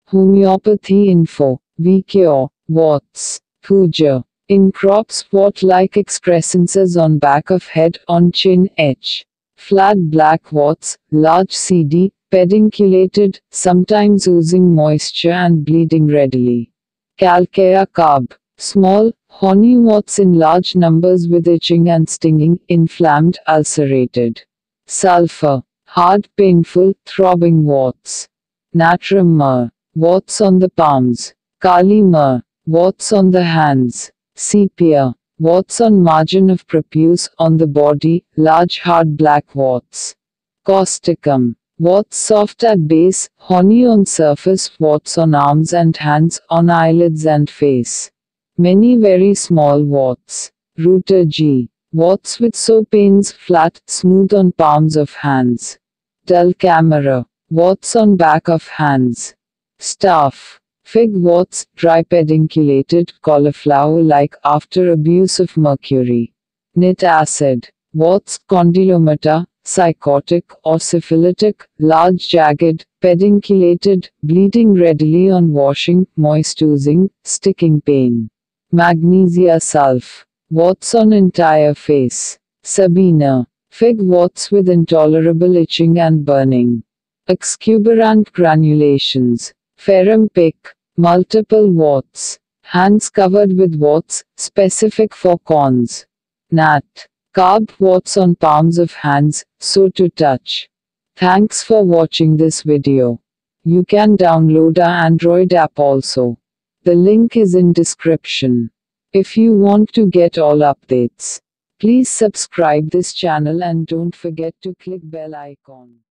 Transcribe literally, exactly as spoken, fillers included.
Homeopathy info. We cure warts. Puja. In crops wart-like excrescences on back of head, on chin, h. Flat black warts, large seedy, pedunculated, sometimes oozing moisture and bleeding readily. Calcarea carb. Small, horny warts in large numbers with itching and stinging, inflamed, ulcerated. Sulfur. Hard, painful, throbbing warts. Natrum myrrh. Warts on the palms. Kali myrrh. Warts on the hands. Sepia. Warts on margin of prepuce, on the body, large hard black warts. Causticum. Warts soft at base, horny on surface, warts on arms and hands, on eyelids and face. Many very small warts. Rutergi. Warts with sore pains, flat, smooth on palms of hands. Dulcamara. Warts on back of hands. Staph. Fig warts, dry pedunculated, cauliflower-like after abuse of mercury. Nit acid. Warts, condylomata, psychotic or syphilitic, large jagged, pedunculated, bleeding readily on washing, moist oozing, sticking pain. Magnesia sulf. Warts on entire face. Sabina. Fig warts with intolerable itching and burning. Exuberant granulations. Ferrum pick. Multiple warts. Hands covered with warts, specific for corns. Gnat. Carb warts on palms of hands, so to touch. Thanks for watching this video. You can download our Android app also. The link is in description. If you want to get all updates, please subscribe this channel and don't forget to click bell icon.